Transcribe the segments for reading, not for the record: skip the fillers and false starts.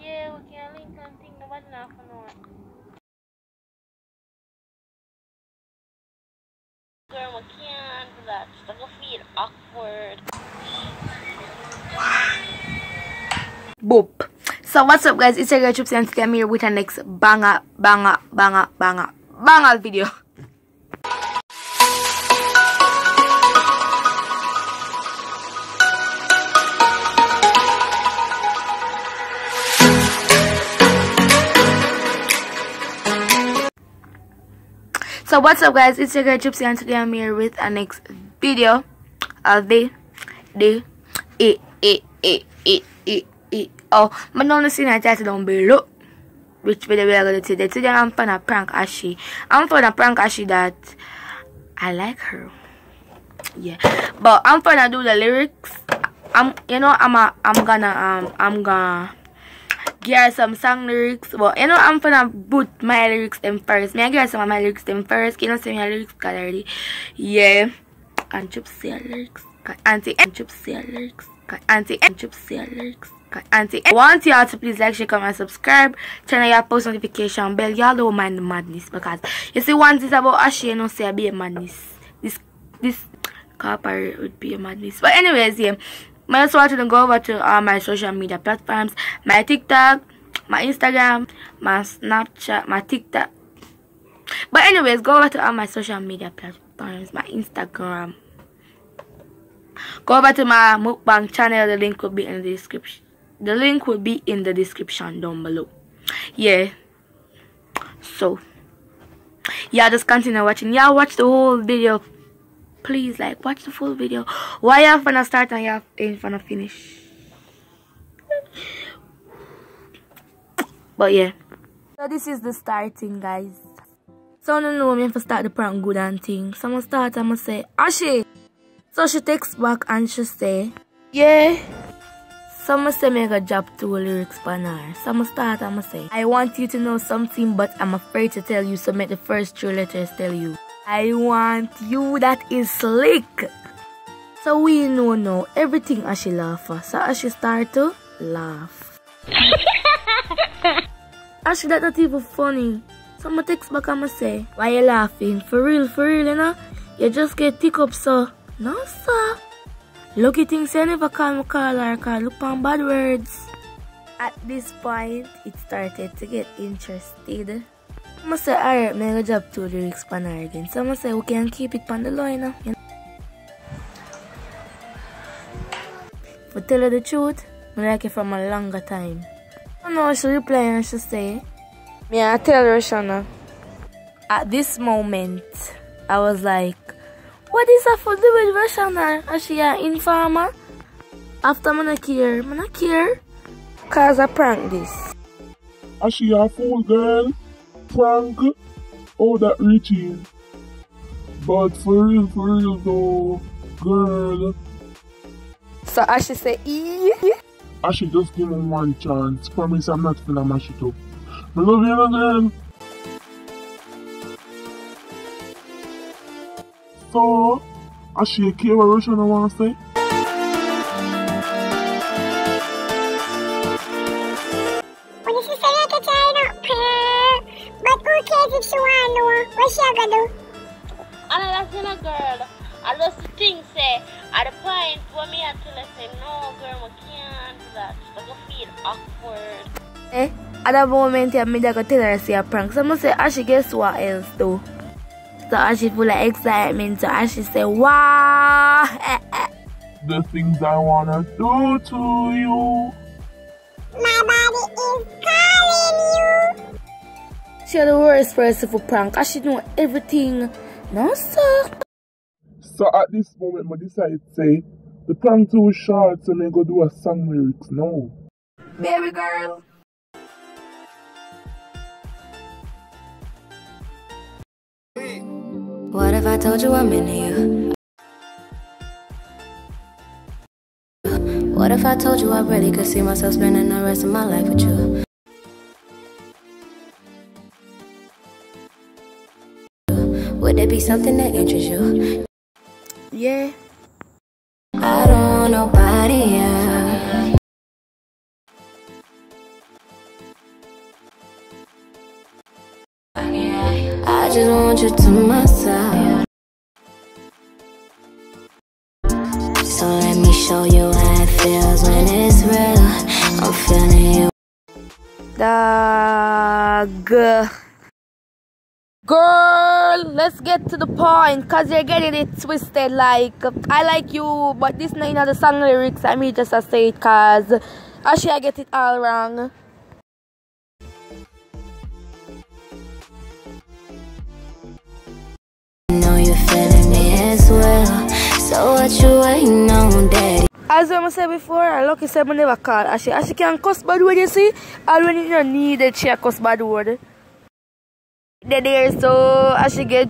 Yeah, we can link and think nobody not for no one. Girl, we can't do that. It's gonna feel awkward. Boop. So what's up guys, it's your girl Chipsy and today I'm here with our next banger video. So what's up guys, it's your girl Chipsy and today I'm here with our next video of oh, but don't see my title down below which video we are going to do today. I'm gonna prank Ashi. I'm gonna prank Ashi that I like her, yeah, but I'm gonna do the lyrics. I'm gonna give her some song lyrics, but I'm gonna put my lyrics them first. Me I give her some of my lyrics them first. You know, see my lyrics already, yeah. And Chipsy lyrics, auntie, and Chipsy lyrics, auntie, and Chipsy lyrics, auntie. I want y'all to please like, share, comment, and subscribe. Turn on your post notification bell. Y'all don't mind the madness because you see one thing about Ashi, you know, say I be a madness. This couple would be a madness. But anyways, yeah. I just want you to go over to all my social media platforms, my TikTok, my Instagram, my Snapchat, my TikTok. But anyways, go over to all my social media platforms, my Instagram. Go over to my mukbang channel. The link will be in the description. The link will be in the description down below. Yeah. So, yeah, just continue watching. Yeah, watch the whole video. Please, like, watch the full video. Why you gonna start and you ain't gonna finish? But yeah. So this is the starting, guys. So no know me have to start the prank good and thing. So I'm gonna start, I'm gonna say, Ashi. So she takes back and she say, yeah. So I'm gonna say me gonna drop 2 lyrics for her. So I'm gonna start, I'm gonna say, I want you to know something, but I'm afraid to tell you, so make the first 3 letters tell you. I want you, that is slick. So we know now everything Ashi laugh for. So Ashi start to laugh. Ashi, that not even funny. So I'ma text back and I'ma say, why you laughing? For real, you know? You just get tick up, so. No, sir. Lucky things you never call me call or call. Look on bad words. At this point, it started to get interested. I'm gonna say, alright, I'm gonna drop 2 lyrics for her again. So I'm gonna say, we can keep it on the line now. You know? For tell her the truth, I like it from a longer time. I know she reply and she say, me I tell her, Shana. At this moment, I was like, what is that for do with Roshana? Is she an informer? After I not care, cause I prank this. Is she a fool girl? Prank? Oh, that reaching. But for real though, girl. So Ashi say, Ashi, just give me 1 chance. Promise I'm not gonna mash it up. I love you, girl. So, Ashi, care what Roshana wanna say? When she say that to try not prayer, but who cares if she wanna know what she gonna do? Another thing, girl. I just think, say, at the point where me have to say, no, girl, we can't do that. It's gonna feel awkward. At that moment, I'm gonna tell her to say a prank. So I'm gonna say, Ashi, guess what else though? So Ashi full of excitement. So Ashi say, wow. The things I wanna do to you. My body is calling you. She's the worst person for prank. Ashi know everything. No, sir. So at this moment, I decide to say, the prank too short, so I go do a song lyrics now. Baby girl. What if I told you I'm into you? What if I told you I really could see myself spending the rest of my life with you? Would it be something that interests you? Yeah. I don't want nobody else. just want you to myself. So let me show you how it feels when it's real. I'm feeling you. Girl, let's get to the point, cause you're getting it twisted. Like, I like you, but this not the song lyrics. I mean, just say it, cause actually I get it all wrong. Know you're feeling me as well. So what you waiting on, daddy? As I said before, I lucky said I never call Ashley. Ashley can cuss bad word, you see? All when you don't need it, she cuss bad word. The there, so Ashley get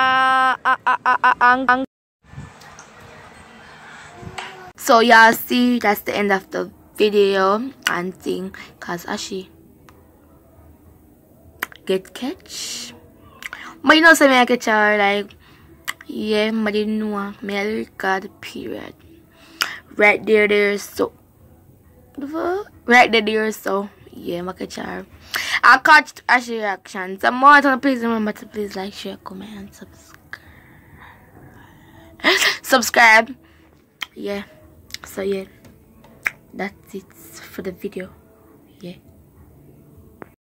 So y'all see, that's the end of the video and thing, cause Ashley get catch. But you know, so I catch her like, yeah, but you know, me I record period. Right there, so right there, so yeah, I catch her. I catch Ashley reaction. So more time, please remember to please like, share, comment, and subscribe. Yeah. So yeah, that's it for the video.